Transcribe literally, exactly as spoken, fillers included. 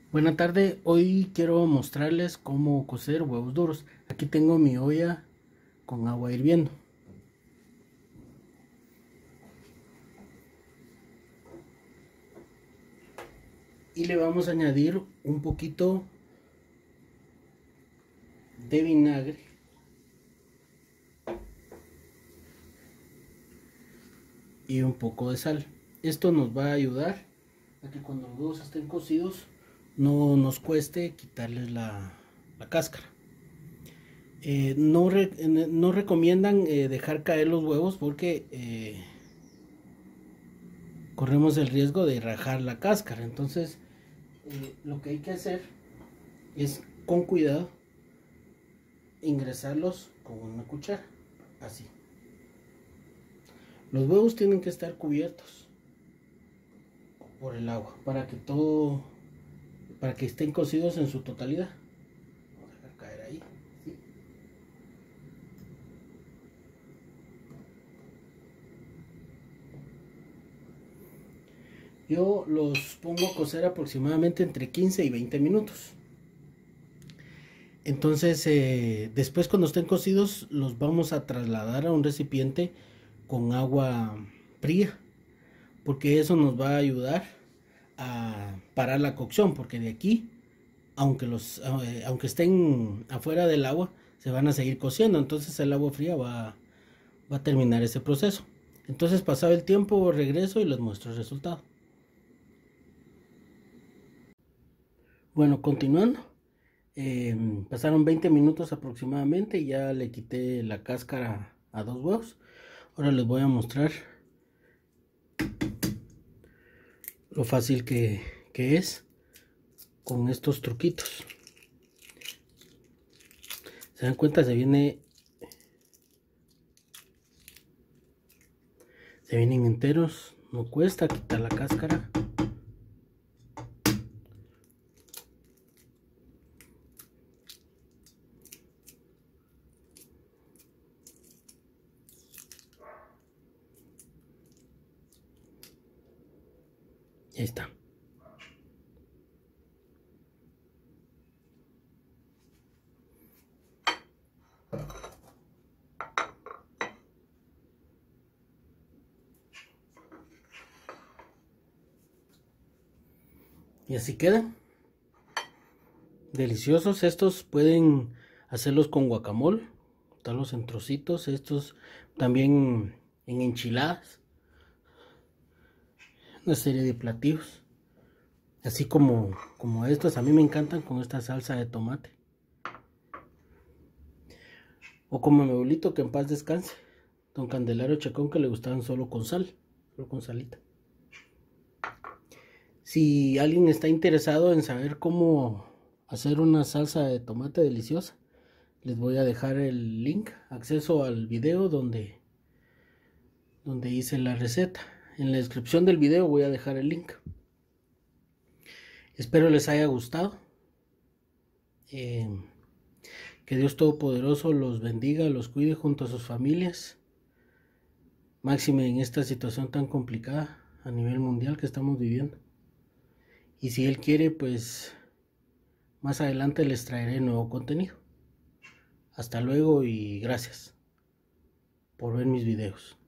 Buena tarde, hoy quiero mostrarles cómo cocer huevos duros. Aquí tengo mi olla con agua hirviendo. Y le vamos a añadir un poquito de vinagre y un poco de sal. Esto nos va a ayudar a que cuando los huevos estén cocidos no nos cueste quitarles la, la cáscara. Eh, no, re, no recomiendan eh, dejar caer los huevos porque eh, corremos el riesgo de rajar la cáscara. Entonces eh, lo que hay que hacer es con cuidado ingresarlos con una cuchara, así. Los huevos tienen que estar cubiertos por el agua para que todo para que estén cocidos en su totalidad. Vamos a dejar caer ahí, ¿sí? Yo los pongo a cocer aproximadamente entre quince y veinte minutos. Entonces eh, después, cuando estén cocidos, los vamos a trasladar a un recipiente con agua fría, porque eso nos va a ayudar a parar la cocción, porque de aquí, aunque los eh, aunque estén afuera del agua, se van a seguir cociendo. Entonces el agua fría va, va a terminar ese proceso. Entonces, pasado el tiempo, regreso y les muestro el resultado. Bueno, continuando, eh, pasaron veinte minutos aproximadamente y ya le quité la cáscara a dos huevos. Ahora les voy a mostrar lo fácil que, que es con estos truquitos. Se dan cuenta, se viene se vienen enteros, no cuesta quitar la cáscara. Ahí está. Y así quedan. Deliciosos. Estos pueden hacerlos con guacamole, cortarlos en trocitos. Estos también en enchiladas. Una serie de platillos. Así como, como estos. A mí me encantan con esta salsa de tomate. O como mi abuelito, que en paz descanse, don Candelario Chacón, que le gustaban solo con sal. Solo con salita. Si alguien está interesado en saber cómo hacer una salsa de tomate deliciosa, les voy a dejar el link, acceso al video donde, donde hice la receta. En la descripción del video voy a dejar el link. Espero les haya gustado. Eh, que Dios Todopoderoso los bendiga, los cuide junto a sus familias. Máxime en esta situación tan complicada a nivel mundial que estamos viviendo. Y si Él quiere, pues más adelante les traeré nuevo contenido. Hasta luego y gracias por ver mis videos.